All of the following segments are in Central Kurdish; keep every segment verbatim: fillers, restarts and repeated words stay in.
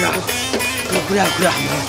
كورا كورا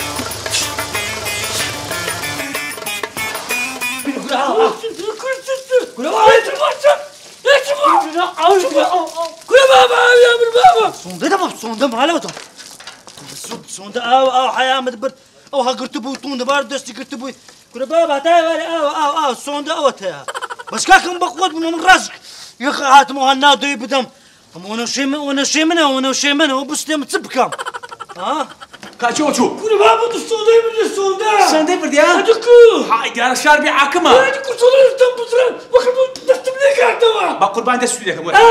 كورا بابا يا ابن بابا صندة ما صندة ما على وتر صندة أو أو حياة مدبر أو هقرت بو طون دبار دستي قرت بو كورا بابا تاي أو أو أو صندة أو تاي بس كاكم بقود من راسك يا أخي هات مو هالنادي بدم وانا شي من وانا شي منه وانا شي منه وبس لم تبكم ها كاتشو شو كورا بابا تصندة من الصندة صندة برديا أدكو هاي دار شاربي عاكمة أدكو صندة تم بطران وكل دست منك عتوا بقربان دست فيك أمور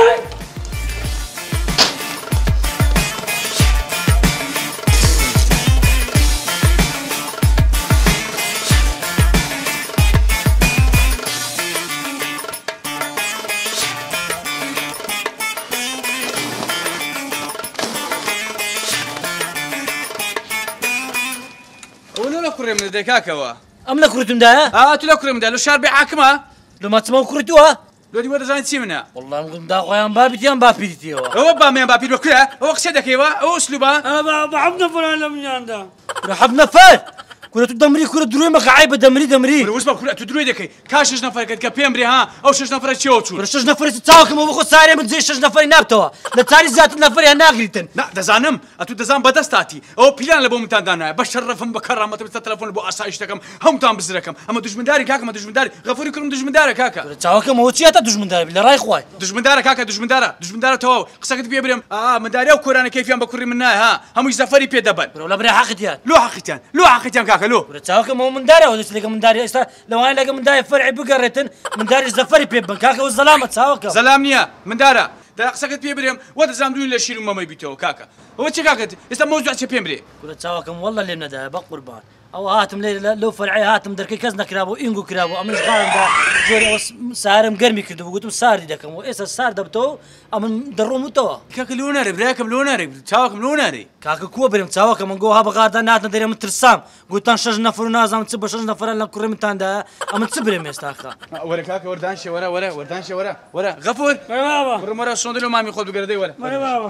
كوري من ديكاكا وا أم لا كرتم ده اه تو لا كوري من ده لو شاربي عاكمة لو ما تسمعوا كرتوها لو دي ورا زين سيمنا والله ممكن دا خويا مبابي تيان مبابي تيوا هو با مين بابي وكلا هو قصدك ايوا هو اسلوبه انا بحبنا فلان من عنده رحبنا فات كرة دمري كرة دروي ما عيبة دمري دمري وش بقول تدروي دكي كاش شش نفر كد كبيمري ها او شش نفر تشيو تشو شش نفر تتساوك ما بخو ساري من زي شش نفر نابتوا لتاري ذات نفر انا قلتن لا دزانم اتو دزان بدستاتي او بلان لبو متان دانا بشرفهم بكرامه تبي تليفون بو اسايشتكم هم تام بزركم اما دجمن داري كاكا ما دجمن داري غفوري كلهم دجمن داري كاكا تساوك ما وتشي تا دجمن داري بلا راي خويا دجمن داري كاكا دجمن داري دجمن داري تو قصك تبي بريم اه من داري وكورانا كيف يام بكوري منها ها هم يزفري بي دبل ولا بري حقتيان لو حقتيان لو حقتيان كاكا لو تساوك مو من داري ولا تلاقي من داري استا لو انا لاقي من داري فرعي بقرتن من داري زفري بيبن كاكا والظلامه تساوك زلامنيا من دارا دا قصك تبي بريم ودا زامدون لا شيلو ماما يبيتو كاكا هو تشي كاكا استا موضوع تشي بيمري كل تساوكم والله اللي من ده بقربان او هاتم لو فرعي هاتم دركي كزنا كرابو انجو كرابو امن قارن دا زوري سارم قرمي كدو قلت سار دكم وايس السار دبتو امن درومو تو كاكا لوناري براكم لوناري تساوكم لوناري كاكا كوبرم تساوكم من جوها بغاردا ناتنا دري من ترسام قلت شج نفر نازم تسب شج نفر لا كرم تاندا امن تسبرم يستاخا ورا كاكا وردانشي ورا ورا وردانشي ورا ورا غفور بابا ورا مرة صندلو مامي خذ بقردي ولا بابا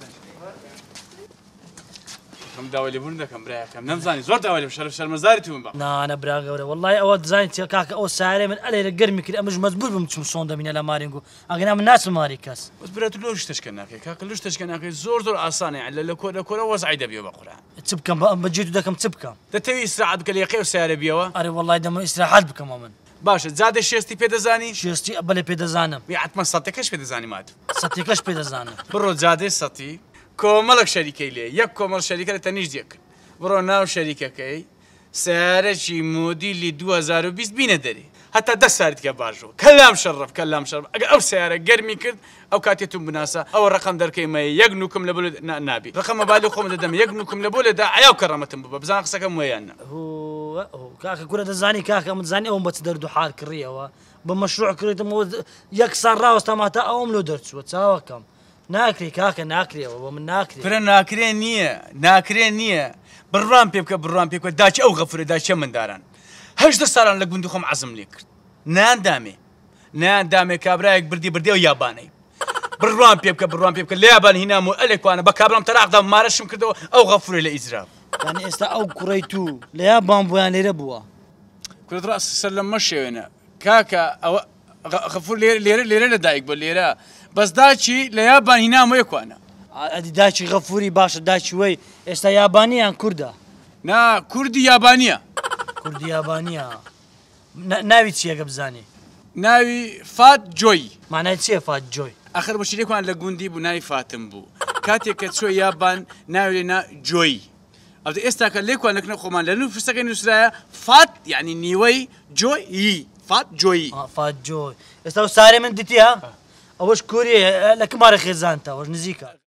كم داولي بونا كم برايا كم نمزاني زور داولي بشرف شرمزاري توم بقى نا انا براغا والله اود زين كاكا او ساري من علي القرمي كده مش مزبوط بمشم صوندا من الامارينغو اغنى من الناس ماريكاس بس برات لوش تشكناكي كاكا لوش تشكناكي زور زور اساني على لكو لكو وزعيد بيو بقرا تبكم بجيتو دكم تبكم تتوي اسرع بك ليقي وساري بيوا اري والله دم استراحات بكم من باش زاد الشيستي بيدزاني شيستي بلا بيدزانم يعت ما صتكش بيدزاني مات صتيكش بيدزانم برو زاد صتي كوملك شريكي لي يك كومل شريكه تنيش ديك برو ناو شريككي سعرشي مودي اللي دو هزار وبيست بينا دري حتى ده سعرت كباجو كلام شرف كلام شرف او سعر قرمي كرد او كاتيتم بناسا او الرقم دركي ما يجنوكم لبولد نابي رقم بالي قوم دم يجنوكم لبولد عياو كرامتهم بابا بزان قصكم ويانا هو هو كاكا كره دزاني كاكا متزاني او بتدردو حال كريه بمشروع كريه يكسر راوس تماتا او لو درتسو تساوكم ناكري كاكا ناكري ومن ناكري فرن ناكري نيه ناكري نيه برام بيبك برام بيبك داش او غفر داش من داران هش دساران لك بندخم عزم ليك نان دامي نان دامي كابرايك بردي بردي وياباني برام بيبك برام بيبك اليابان هنا مو الك وانا بكابرام تراقد مارشم كدو او غفر لإزراب يعني استا او كريتو اليابان بوان ربوا كل راس سلم مشي هنا كاكا او غفور ليره ليره ليره دايق بالليره بس داشي ليابان هنا مو يكوانا ادي داشي غفوري باشا داشي وي استا يابانية كردا نا كردي يابانية كردي يابانية ناوي تشي قبزاني ناوي فات جوي معناه تشي فات جوي اخر بشي ليكوان لقوندي بو ناوي فاتم بو كاتي كتسو يابان ناوي لنا جوي ابدا استاك ليكوان لك نخومان لانه في سكن نسرايا فات يعني نيوي جوي فات جوي اه فات جوي استا ساري من دتي ها اوش كوري لك ماري خزانتا وش نزيكا